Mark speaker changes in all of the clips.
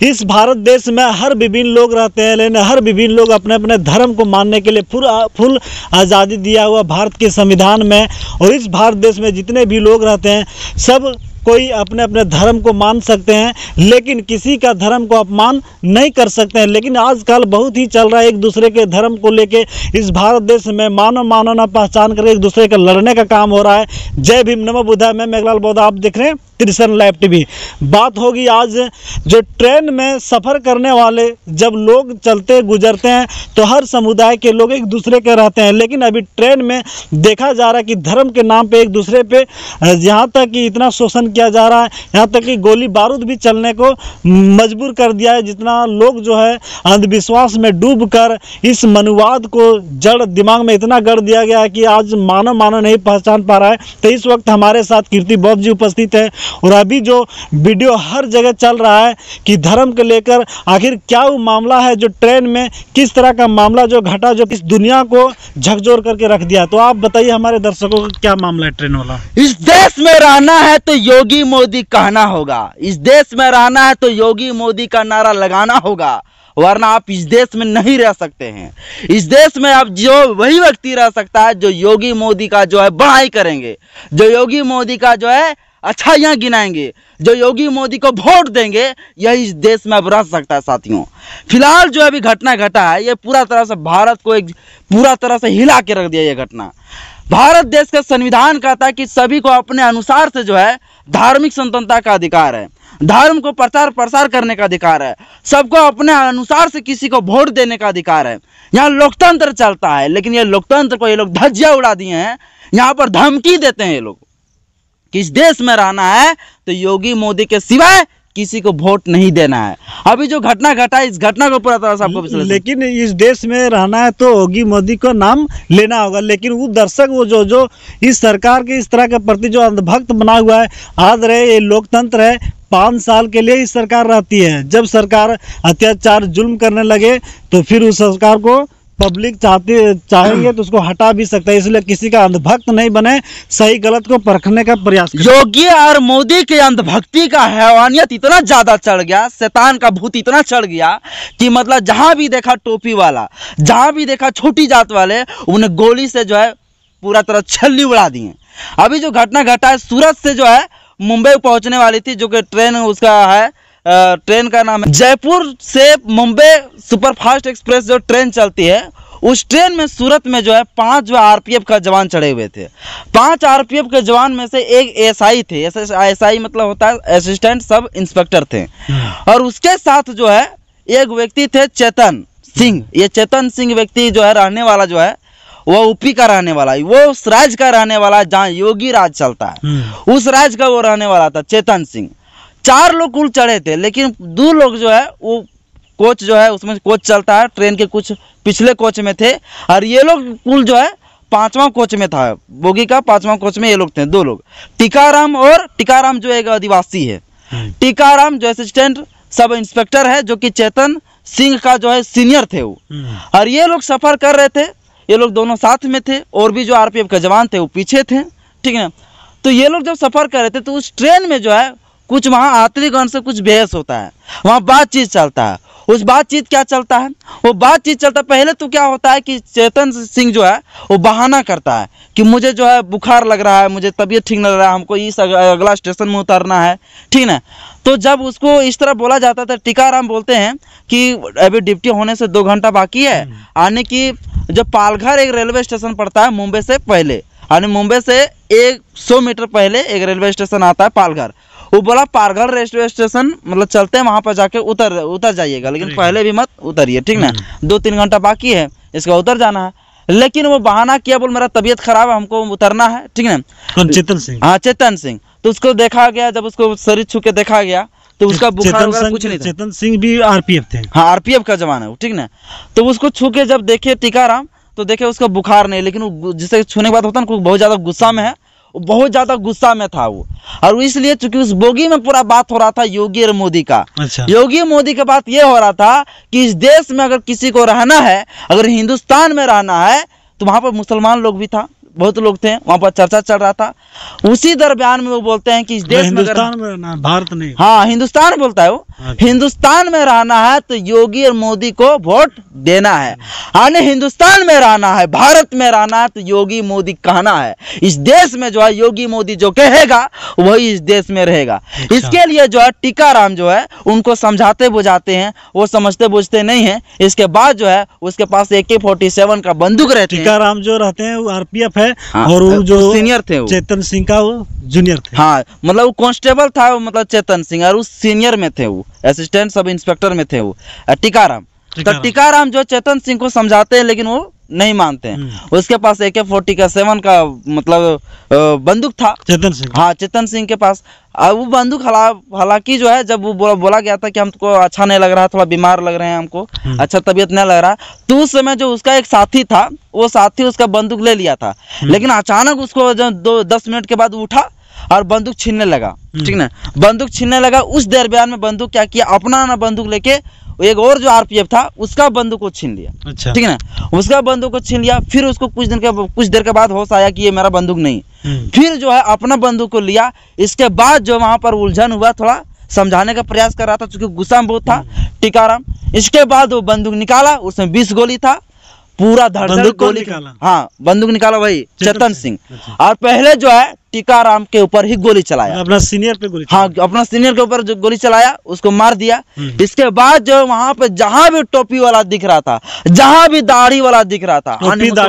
Speaker 1: इस भारत देश में हर विभिन्न लोग रहते हैं, लेकिन हर विभिन्न लोग अपने अपने धर्म को मानने के लिए फुल आज़ादी दिया हुआ भारत के संविधान में। और इस भारत देश में जितने भी लोग रहते हैं सब कोई अपने अपने धर्म को मान सकते हैं, लेकिन किसी का धर्म को अपमान नहीं कर सकते हैं। लेकिन आजकल बहुत ही चल रहा है एक दूसरे के धर्म को लेके इस भारत देश में मानव ना पहचान करके एक दूसरे का लड़ने का काम हो रहा है। जय भीम, नमो बुद्धाय। मैं मेघलाल बौद्धा, आप देख रहे हैं त्रिशरण लाइव टीवी। बात होगी आज जो ट्रेन में सफ़र करने वाले जब लोग चलते गुजरते हैं तो हर समुदाय के लोग एक दूसरे के रहते हैं, लेकिन अभी ट्रेन में देखा जा रहा है कि धर्म के नाम पे एक दूसरे पे यहाँ तक कि इतना शोषण किया जा रहा है, यहाँ तक कि गोली बारूद भी चलने को मजबूर कर दिया है। जितना लोग जो है अंधविश्वास में डूब कर इस मनुवाद को जड़ दिमाग में इतना गढ़ दिया गया है कि आज मानव नहीं पहचान पा रहा है। तो इस वक्त हमारे साथ कीर्ति बौद्ध जी उपस्थित है और अभी जो वीडियो हर जगह चल रहा है कि धर्म को लेकर आखिर क्या वो मामला है, जो ट्रेन में किस तरह का मामला जो घटा जो इस दुनिया को झकझोर करके रख दिया। तो आप बताइए हमारे दर्शकों को क्या मामला है ट्रेन वाला।
Speaker 2: इस देश में रहना है तो योगी मोदी कहना होगा, इस देश में रहना है तो योगी मोदी का नारा लगाना होगा, वरना आप इस देश में नहीं रह सकते हैं। इस देश में अब जो वही व्यक्ति रह सकता है जो योगी मोदी का जो है बड़ाई करेंगे, जो योगी मोदी का जो है अच्छाइयाँ गिनाएंगे, जो योगी मोदी को वोट देंगे, यही इस देश में अब रह सकता है। साथियों, फिलहाल जो अभी घटना घटा है ये पूरा तरह से भारत को एक पूरा तरह से हिला के रख दिया। ये घटना भारत देश का संविधान कहता है कि सभी को अपने अनुसार से जो है धार्मिक स्वतंत्रता का अधिकार है, धर्म को प्रचार प्रसार करने का अधिकार है, सबको अपने अनुसार से किसी को वोट देने का अधिकार है। यहाँ लोकतंत्र चलता है, लेकिन ये लोकतंत्र को ये लोग धज्जियां उड़ा दिए हैं। यहाँ पर धमकी देते हैं ये लोग कि इस देश में रहना है तो योगी मोदी के सिवाय किसी को वोट नहीं देना है। अभी जो घटना घटा है इस घटना को पूरा तरह से आपको,
Speaker 1: लेकिन इस देश में रहना है तो योगी मोदी को नाम लेना होगा। लेकिन वो दर्शक वो जो इस सरकार के इस तरह के प्रति जो अंधभक्त बना हुआ है, आज रहे ये लोकतंत्र है, 5 साल के लिए इस सरकार रहती है। जब सरकार अत्याचार जुल्म करने लगे तो फिर उस सरकार को पब्लिक चाहेंगे तो उसको हटा भी सकता है। इसलिए किसी का अंधभक्त नहीं बने, सही गलत को परखने का प्रयास करें।
Speaker 2: योगी और मोदी के अंधभक्ति का हैवानियत इतना ज्यादा चढ़ गया, शैतान का भूत इतना चढ़ गया कि मतलब जहां भी देखा टोपी वाला, जहां भी देखा छोटी जात वाले, उन्हें गोली से जो है पूरा तरह छल्ली उड़ा दिए। अभी जो घटना घटा है सूरत से जो है मुंबई पहुंचने वाली थी, जो कि ट्रेन उसका है, ट्रेन का नाम है जयपुर से मुंबई सुपरफास्ट एक्सप्रेस जो ट्रेन चलती है, उस ट्रेन में सूरत में जो है 5 जो आरपीएफ का जवान चढ़े हुए थे। 5 आरपीएफ के जवान में से एक एसआई थे, एसआई मतलब होता है असिस्टेंट सब इंस्पेक्टर थे, और उसके साथ जो है एक व्यक्ति थे चेतन सिंह। ये चेतन सिंह व्यक्ति जो है रहने वाला जो है वो यूपी का रहने वाला है, वो उस राज्य का रहने वाला है जहाँ योगी राज चलता है, उस राज्य का वो रहने वाला था चेतन सिंह। 4 लोग कुल चढ़े थे, लेकिन 2 लोग जो है वो कोच जो है उसमें कोच चलता है, ट्रेन के कुछ पिछले कोच में थे, और ये लोग कुल जो है 5वां कोच में था, बोगी का 5वां कोच में ये लोग थे। 2 लोग टीकाराम जो एक आदिवासी है, टीकाराम जो असिस्टेंट सब इंस्पेक्टर है, जो कि चेतन सिंह का जो है सीनियर थे वो। और ये लोग सफर कर रहे थे, ये लोग दोनों साथ में थे, और भी जो आरपीएफ के जवान थे वो पीछे थे, ठीक है। तो ये लोग जब सफर कर रहे थे तो उस ट्रेन में जो है कुछ वहाँ आतरीगण से कुछ बहस होता है, वहाँ बातचीत चलता है। उस बातचीत क्या चलता है, वो बातचीत चलता है, पहले तो क्या होता है कि चेतन सिंह जो है वो बहाना करता है कि मुझे जो है बुखार लग रहा है, मुझे तबीयत ठीक नहीं लग रहा है, हमको इस अगला स्टेशन में उतरना है, ठीक ना। तो जब उसको इस तरह बोला जाता था, टीकाराम बोलते हैं कि अभी ड्यूटी होने से 2 घंटा बाकी है आने की। जब पालघर एक रेलवे स्टेशन पड़ता है मुंबई से पहले, यानी मुंबई से 100 मीटर पहले एक रेलवे स्टेशन आता है पालघर। वो बोला पालघर रेलवे स्टेशन मतलब चलते हैं, वहां पर जाके उतर जाइएगा, लेकिन पहले भी मत उतरिए, ठीक ना, 2-3 घंटा बाकी है, इसका उतर जाना है। लेकिन वो बहाना किया, बोल मेरा तबीयत खराब है, हमको उतरना है, ठीक ना।
Speaker 1: चेतन सिंह,
Speaker 2: हाँ चेतन सिंह। तो उसको देखा गया, जब उसको शरीर छू के देखा गया तो उसका बुखार वगैरह कुछ नहीं था।
Speaker 1: चेतन सिंह भी आरपीएफ थे,
Speaker 2: हाँ आरपीएफ का जवान है वो, ठीक ना। तो उसको छू के जब देखे टीकाराम तो देखे उसका बुखार नहीं, लेकिन जिसे छूने के बाद होता है ना बहुत ज्यादा गुस्सा में है, बहुत ज्यादा गुस्सा में था वो। और इसलिए चूंकि उस बोगी में पूरा बात हो रहा था योगी और मोदी का।
Speaker 1: अच्छा।
Speaker 2: योगी मोदी के बात ये हो रहा था कि इस देश में अगर किसी को रहना है, अगर हिंदुस्तान में रहना है, तो वहां पर मुसलमान लोग भी था, बहुत लोग थे, वहाँ पर चर्चा चल रहा था। उसी दरमियान में वो बोलते हैं कि इस देश में
Speaker 1: हिंदुस्तान में रहना, भारत नहीं।
Speaker 2: हाँ, हिंदुस्तान बोलता है वो।
Speaker 1: अच्छा।
Speaker 2: हिंदुस्तान में रहना है तो योगी और मोदी को वोट देना है। यानी हिंदुस्तान में रहना है, भारत में रहना है तो योगी मोदी कहना है। इस देश में जो है योगी मोदी जो कहेगा वही इस देश में रहेगा।
Speaker 1: अच्छा।
Speaker 2: इसके लिए जो है टीकाराम जो है उनको समझाते बुझाते हैं, वो समझते बुझते नहीं है। इसके बाद जो है उसके पास AK-47 का बंदूक रहते हैं।
Speaker 1: टीकाराम जो रहते हैं वो RPF है।
Speaker 2: हाँ,
Speaker 1: और वो जो
Speaker 2: सीनियर थे, वो
Speaker 1: चेतन सिंह का वो जूनियर थे।
Speaker 2: हाँ, मतलब वो कांस्टेबल था, वो मतलब चेतन सिंह, और उस सीनियर में थे, वो असिस्टेंट सब इंस्पेक्टर में थे वो टीकाराम। तो टीकाराम जो चेतन सिंह को समझाते हैं लेकिन वो नहीं मानते हैं। उसके पास AK-47 का मतलब बंदूक था
Speaker 1: चेतन सिंह।
Speaker 2: हाँ, चेतन सिंह के पास। वो बंदूक हालांकि जो है जब वो बोला गया था कि हमको अच्छा नहीं लग रहा, थोड़ा बीमार लग रहे हैं, हमको अच्छा तबीयत नहीं लग रहा, तो उस समय जो उसका एक साथी था, वो साथी उसका बंदूक ले लिया था। लेकिन अचानक उसको जो 10 मिनट के बाद उठा और बंदूक छीनने लगा, ठीक ना। बंदूक छीनने लगा, उस दरमियान में बंदूक क्या किया, अपना ना बंदूक लेके एक और जो RPF था उसका बंदूक को छीन लिया।
Speaker 1: अच्छा।
Speaker 2: ठीक है ना, उसका बंदूक को छीन लिया। फिर उसको कुछ देर के बाद होश आया कि ये मेरा बंदूक नहीं। फिर जो है अपना बंदूक को लिया। इसके बाद जो वहां पर उलझन हुआ, थोड़ा समझाने का प्रयास कर रहा था क्योंकि गुस्सा में बहुत था टीकाराम। इसके बाद वो बंदूक निकाला, उसमें 20 गोली था, पूरा धड़ गोली निकाला। हाँ, बंदूक निकाला वही चेतन सिंह। और पहले जो है टीकाराम के ऊपर ही गोली चलाया,
Speaker 1: अपना सीनियर पे गोली।
Speaker 2: हाँ, अपना सीनियर के ऊपर जो गोली चलाया उसको मार दिया। इसके बाद जो वहां पे जहां भी टोपी वाला दिख रहा था, जहां भी दाढ़ी वाला दिख रहा था,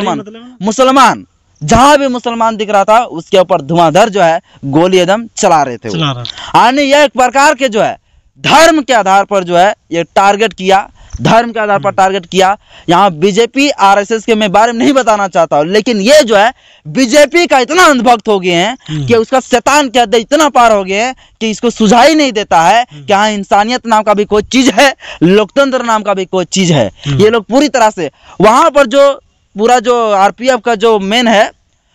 Speaker 2: मुसलमान जहां भी मुसलमान दिख रहा था उसके ऊपर धुआंधार जो है गोली एकदम चला रहे थे। यानी यह एक प्रकार के जो है धर्म के आधार पर जो है ये टारगेट किया, धर्म के आधार पर टारगेट किया। यहाँ BJP RSS के मैं बारे में नहीं बताना चाहता हूँ, लेकिन ये जो है BJP का इतना अंधभक्त हो गए हैं कि उसका शैतान के अड्डे इतना पार हो गए हैं कि इसको सुझाई नहीं देता है कि हाँ, इंसानियत नाम का भी कोई चीज है, लोकतंत्र नाम का भी कोई चीज है। ये लोग पूरी तरह से वहां पर जो पूरा जो RPF का जो मेन है,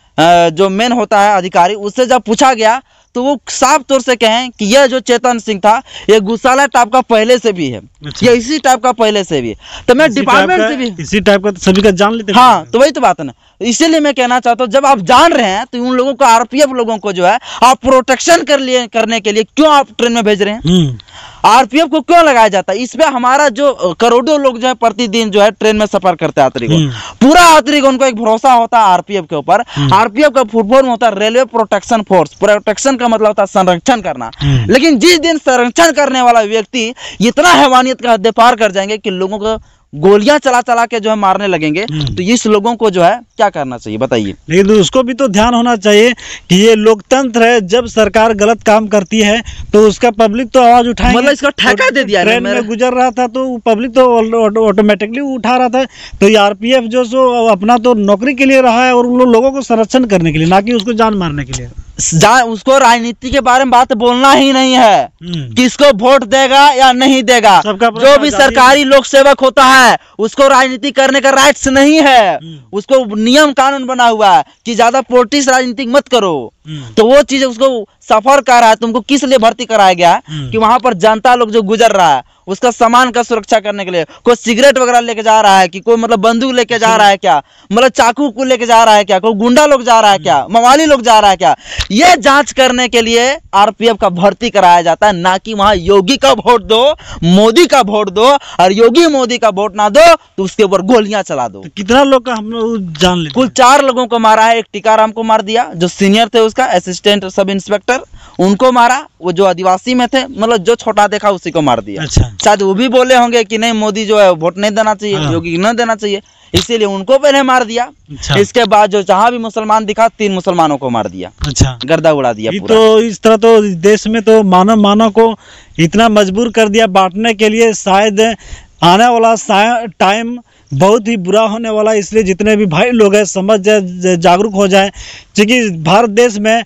Speaker 2: जो मेन होता है अधिकारी, उससे जब पूछा गया तो वो साफ तौर से कहें कि यह जो चेतन सिंह था ये गुस्साला टाइप का पहले से भी है। अच्छा। ये इसी टाइप का पहले से भी है। तो मैं डिपार्टमेंट से भी इसी टाइप का सभी का जान लेते हैं। हाँ, तो वही तो बात है ना। इसीलिए मैं कहना चाहता हूँ, जब आप जान रहे हैं तो उन लोगों को, RPF लोगों को जो है आप प्रोटेक्शन करने के लिए क्यों आप ट्रेन में भेज रहे हैं? RPF को क्यों लगाया जाता है? इस पे हमारा जो करोड़ों लोग जो है प्रतिदिन जो है ट्रेन में सफर करते हैं, यात्रीगण, पूरा यात्रीगण उनको एक भरोसा होता है RPF के ऊपर। RPF का फुल फॉर्म होता है रेलवे प्रोटेक्शन फोर्स। प्रोटेक्शन का मतलब होता है संरक्षण करना। लेकिन जिस दिन संरक्षण करने वाला व्यक्ति इतना हैवानियत का हद पार कर जाएंगे कि लोगों को गोलियां चला चला के जो है मारने लगेंगे, तो इस लोगों को जो है क्या करना चाहिए बताइए? लेकिन उसको भी तो ध्यान होना चाहिए कि ये लोकतंत्र है। जब सरकार गलत काम करती है तो उसका पब्लिक तो आवाज उठाएंगे। मतलब इसका ठेका दे दिया। ट्रेन में गुजर रहा था तो पब्लिक तो ऑटोमेटिकली उठा रहा था। तो RPF जो सो अपना तो नौकरी के लिए रहा है और उन लोगों को संरक्षण करने के लिए, ना कि उसको जान मारने के लिए। उसको राजनीति के बारे में बात बोलना ही नहीं है, किसको वोट देगा या नहीं देगा। जो भी सरकारी लोक सेवक होता है उसको राजनीति करने का राइट्स नहीं है। उसको नियम कानून बना हुआ है कि ज्यादा पॉलिटिक्स राजनीति मत करो। तो वो चीज उसको सफर कर रहा है। तुमको किस लिए भर्ती कराया गया है कि वहां पर जनता लोग जो गुजर रहा है उसका सामान का सुरक्षा करने के लिए। कोई सिगरेट वगैरह लेके जा रहा है कि कोई मतलब बंदूक लेके जा रहा है क्या, मतलब चाकू को लेके जा रहा है क्या, कोई गुंडा लोग जा रहा है क्या, मवाली लोग जा रहा है क्या, ये जांच करने के लिए RPF का भर्ती कराया जाता है। ना कि वहां योगी का वोट दो, मोदी का वोट दो, और योगी मोदी का वोट ना दो तो उसके ऊपर गोलियां चला दो। तो कितना लोग का हम लोग जान लेते? कुल 4 लोगों को मारा है। एक टीकाराम को मार दिया जो सीनियर थे, उसका असिस्टेंट सब इंस्पेक्टर, उनको मारा। वो जो आदिवासी में थे, मतलब जो छोटा देखा उसी को मार दिया। अच्छा। शायद वो भी बोले होंगे कि नहीं, मोदी जो है वोट नहीं देना चाहिए, योगी नहीं देना चाहिए, इसीलिए उनको पहले मार दिया। अच्छा। इसके बाद जो जहां भी मुसलमान दिखा 3 मुसलमानों को मार दिया। अच्छा। गर्दा उड़ा दिया पूरा। तो इस तरह तो देश में तो मानव को इतना मजबूर कर दिया बांटने के लिए। शायद आने वाला टाइम बहुत ही बुरा होने वाला है। इसलिए जितने भी भाई लोग हैं समझ जाए, जागरूक हो जाए, क्योंकि भारत देश में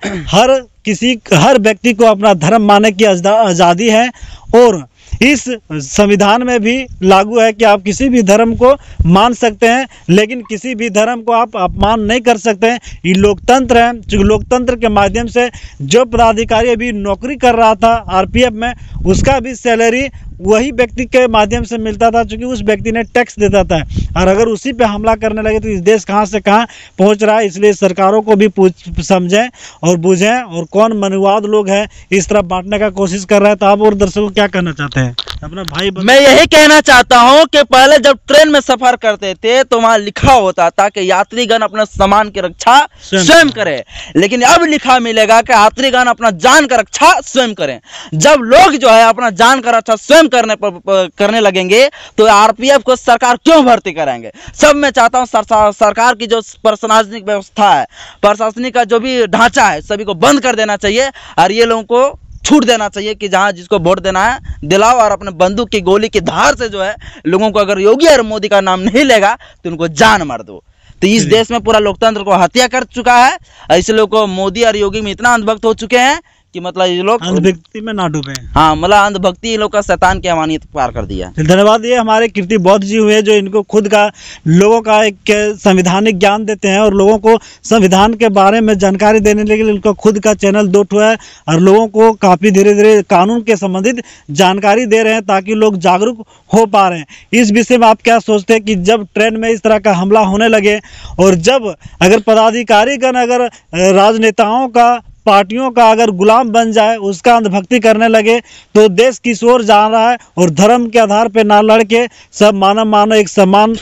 Speaker 2: हर व्यक्ति को अपना धर्म मानने की आज़ादी है। और इस संविधान में भी लागू है कि आप किसी भी धर्म को मान सकते हैं, लेकिन किसी भी धर्म को आप अपमान नहीं कर सकते हैं। ये लोकतंत्र है। जो लोकतंत्र के माध्यम से जो पदाधिकारी अभी नौकरी कर रहा था RPF में, उसका भी सैलरी
Speaker 1: वही व्यक्ति के माध्यम से मिलता था, क्योंकि उस व्यक्ति ने टैक्स देता था। और अगर उसी पे हमला करने लगे तो इस देश कहाँ से कहाँ पहुँच रहा है। इसलिए सरकारों को भी समझें और बूझें, और कौन मनुवाद लोग हैं इस तरह बांटने का कोशिश कर रहा है। तो आप और दर्शकों क्या कहना चाहते हैं अपना भाई?
Speaker 2: मैं यही कहना चाहता हूं कि पहले जब ट्रेन में सफर करते थे तो वहां लिखा होता था कि यात्रीगण अपना सामान की रक्षा स्वयं करें, लेकिन अब लिखा मिलेगा कि यात्रीगण अपना जान का रक्षा स्वयं करें। जब लोग जो है अपना जान का रक्षा स्वयं करने लगेंगे तो आरपीएफ को सरकार क्यों भर्ती कराएंगे? सब मैं चाहता हूं सरकार की जो प्रशासनिक व्यवस्था है, प्रशासनिक का जो भी ढांचा है, सभी को बंद कर देना चाहिए और ये लोगों को छूट देना चाहिए कि जहां जिसको वोट देना है दिलाओ, और अपने बंदूक की गोली की धार से जो है लोगों को, अगर योगी और मोदी का नाम नहीं लेगा तो उनको जान मार दो। तो इस देश में पूरा लोकतंत्र को हत्या कर चुका है। ऐसे लोग को मोदी और योगी में इतना अंधभक्त हो चुके हैं कि मतलब ये लोग
Speaker 1: अंधभक्ति में ना डूबे।
Speaker 2: हाँ, मतलब अंधभक्ति ये लोग का शैतान की अमानियत पार कर दिया।
Speaker 1: धन्यवाद। ये हमारे कीर्ति बौद्ध जी हुए जो इनको खुद का लोगों का एक संवैधानिक ज्ञान देते हैं और लोगों को संविधान के बारे में जानकारी देने के लिए इनका खुद का चैनल 2 ठो है, और लोगों को काफ़ी धीरे धीरे कानून के संबंधित जानकारी दे रहे हैं ताकि लोग जागरूक हो पा रहे हैं। इस विषय में आप क्या सोचते हैं कि जब ट्रेन में इस तरह का हमला होने लगे और जब अगर पदाधिकारीगण अगर राजनेताओं का, पार्टियों का अगर गुलाम बन जाए, उसका अंधभक्ति करने लगे तो देश किस ओर जा रहा है? और धर्म के आधार पर ना लड़के सब मानव एक समान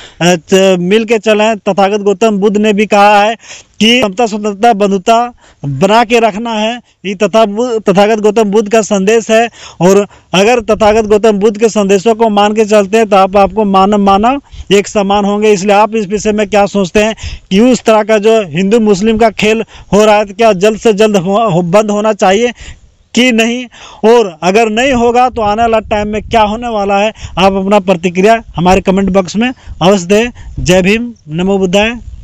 Speaker 1: मिल के चलें। तथागत गौतम बुद्ध ने भी कहा है कि समता, स्वतंत्रता, बंधुता बना के रखना है। ये तथागत गौतम बुद्ध का संदेश है। और अगर तथागत गौतम बुद्ध के संदेशों को मान के चलते हैं तो आपको मानव एक समान होंगे। इसलिए आप इस विषय में क्या सोचते हैं कि उस तरह का जो हिंदू मुस्लिम का खेल हो रहा है तो क्या जल्द से जल्द बंद होना चाहिए कि नहीं? और अगर नहीं होगा तो आने वाला टाइम में क्या होने वाला है? आप अपना प्रतिक्रिया हमारे कमेंट बॉक्स में अवश्य दें। जय भीम, नमो बुद्धाय।